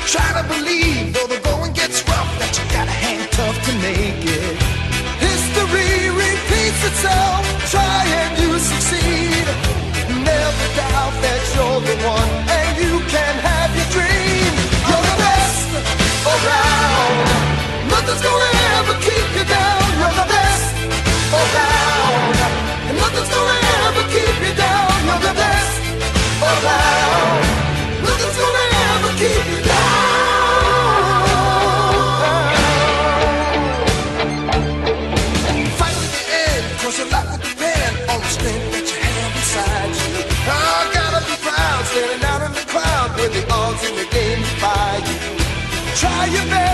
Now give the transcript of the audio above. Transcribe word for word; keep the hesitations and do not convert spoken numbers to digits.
Try to believe, though the going gets rough, that you gotta hang tough to make it. History repeats itself, try and you succeed. Never doubt that you're the one, and you can have your dream. You're the best around. Nothing's gonna ever keep you down. You're the best around, and nothing's gonna ever keep you down. You're the best around. Nothing's gonna ever keep you down. Fight to the end, 'cause your life will depend on the strength that you have inside you. I gotta be proud, standing out in the crowd with the odds in the game by you. Try your best.